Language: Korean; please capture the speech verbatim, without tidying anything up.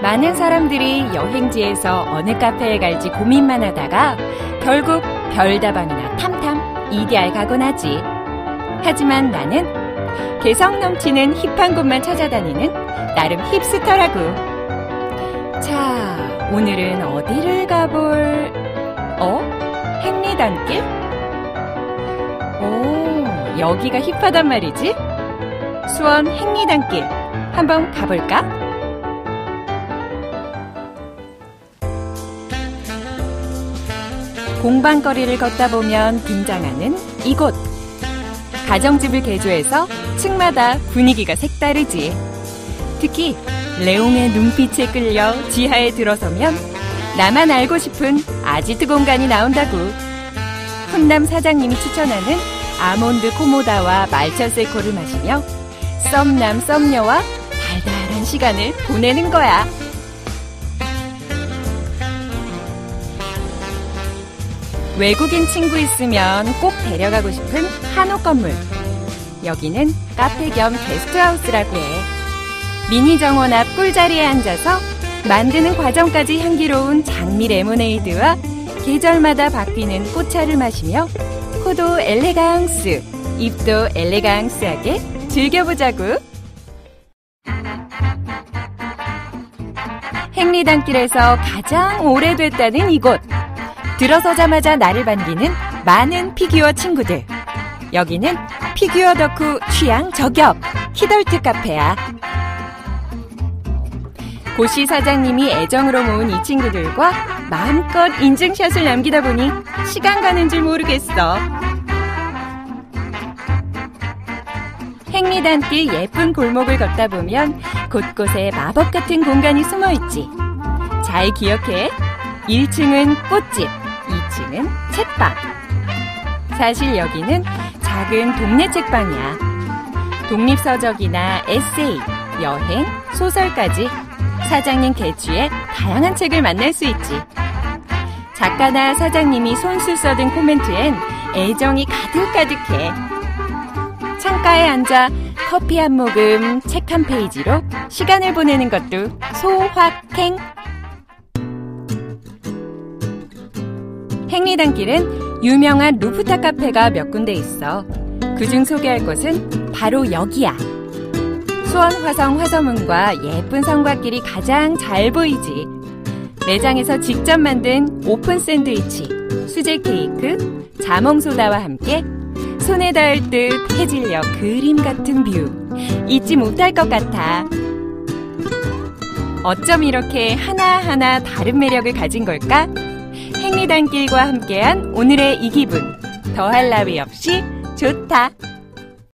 많은 사람들이 여행지에서 어느 카페에 갈지 고민만 하다가 결국 별다방이나 탐탐, 이디알 가곤 하지. 하지만 나는 개성 넘치는 힙한 곳만 찾아다니는 나름 힙스터라고. 자, 오늘은 어디를 가볼... 어? 행리단길? 오, 여기가 힙하단 말이지? 수원 행리단길 한번 가볼까? 공방거리를 걷다 보면 등장하는 이곳. 가정집을 개조해서 층마다 분위기가 색다르지. 특히 레옹의 눈빛에 끌려 지하에 들어서면 나만 알고 싶은 아지트 공간이 나온다고. 훈남 사장님이 추천하는 아몬드 코모다와 말차 세코를 마시며 썸남 썸녀와 달달한 시간을 보내는 거야. 외국인 친구 있으면 꼭 데려가고 싶은 한옥 건물. 여기는 카페 겸 게스트하우스라고 해. 미니 정원 앞 꿀자리에 앉아서 만드는 과정까지 향기로운 장미 레모네이드와 계절마다 바뀌는 꽃차를 마시며 코도 엘레강스, 입도 엘레강스하게 즐겨보자고. 행리단길에서 가장 오래됐다는 이곳. 들어서자마자 나를 반기는 많은 피규어 친구들. 여기는 피규어 덕후 취향 저격 키덜트 카페야. 고시 사장님이 애정으로 모은 이 친구들과 마음껏 인증샷을 남기다 보니 시간 가는 줄 모르겠어. 행리단길 예쁜 골목을 걷다 보면 곳곳에 마법 같은 공간이 숨어있지. 잘 기억해. 일 층은 꽃집, 이 층은 책방. 사실 여기는 작은 동네 책방이야. 독립서적이나 에세이, 여행, 소설까지 사장님 개취에 다양한 책을 만날 수 있지. 작가나 사장님이 손수 써둔 코멘트엔 애정이 가득가득해. 창가에 앉아 커피 한 모금, 책 한 페이지로 시간을 보내는 것도 소확행. 행리단길은 유명한 루프탑 카페가 몇 군데 있어. 그중 소개할 곳은 바로 여기야. 수원 화성 화서문과 예쁜 성곽길이 가장 잘 보이지. 매장에서 직접 만든 오픈 샌드위치, 수제 케이크, 자몽소다와 함께 손에 닿을 듯 해질녘 그림 같은 뷰. 잊지 못할 것 같아. 어쩜 이렇게 하나하나 다른 매력을 가진 걸까? 행리단길과 함께한 오늘의 이 기분. 더할 나위 없이 좋다.